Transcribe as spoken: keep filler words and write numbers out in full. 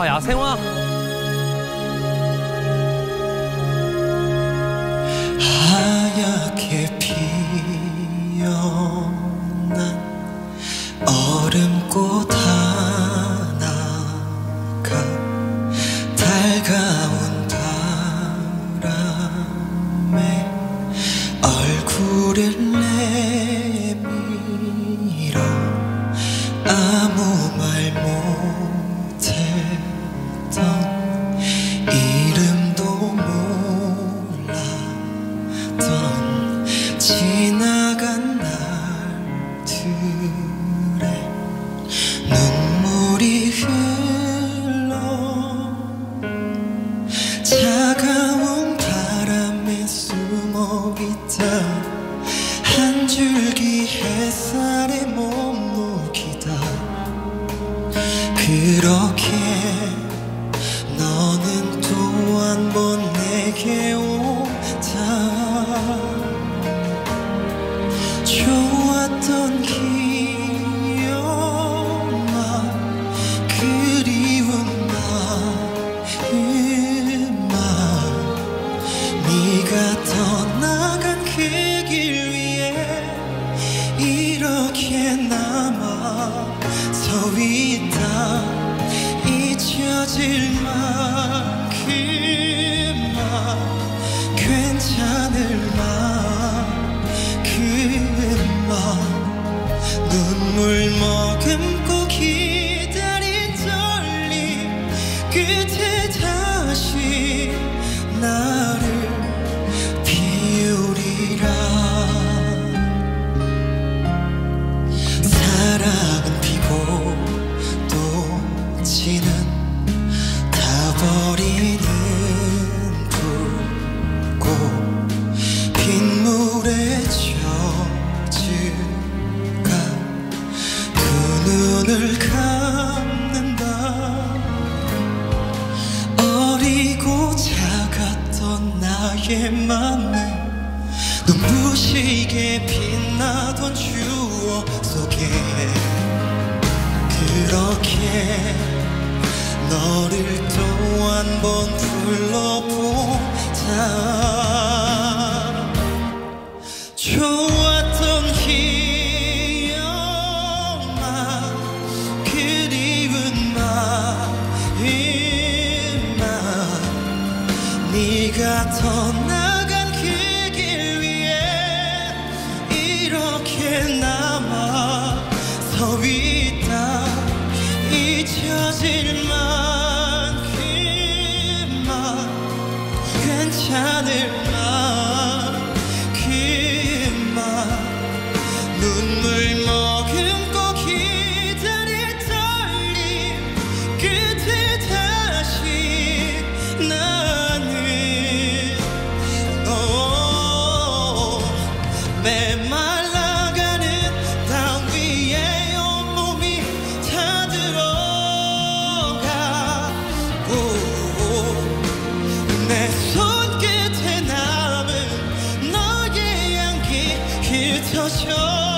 야생화. 하얗게 피어난 얼음꽃 하나가 달가운 바람에 얼굴을 내밀어 아무 말 못했던 이름도 몰랐던 지나간 날들에 눈물이 흘러 차가운 바람에 숨어있다 한 줄기 햇살에 머무기다 그렇게 너는 또 한 번 내게 오다 좋았던 기억만 그리운 마음만 네가 떠나간 그 길 위에 이렇게 남아서 있다 잊혀질 만큼만 괜찮을 만큼만 눈물 머금고 기다린 떨림 끝에 다시 나를 비우리라 사랑은 피고 또 지는 타버리는 불꽃 빗물에 젖을까 두 눈을 감는다 어리고 작았던 나의 맘은 눈부시게 빛나던 추억 속에 그렇게 너를 또 한 번 불러보자 좋았던 기억만 그리운 마음만 네가 떠나간 그 길 위에 이렇게 남아서 있다 잊혀질 만큼만 괜찮을 만큼만 눈물 머금고 기다릴 떨림 끝에 다시 나는 오 메말라가는 땅 위에 온몸이 다 들어가고 내 손끝에 남은 너의 향기 흩어져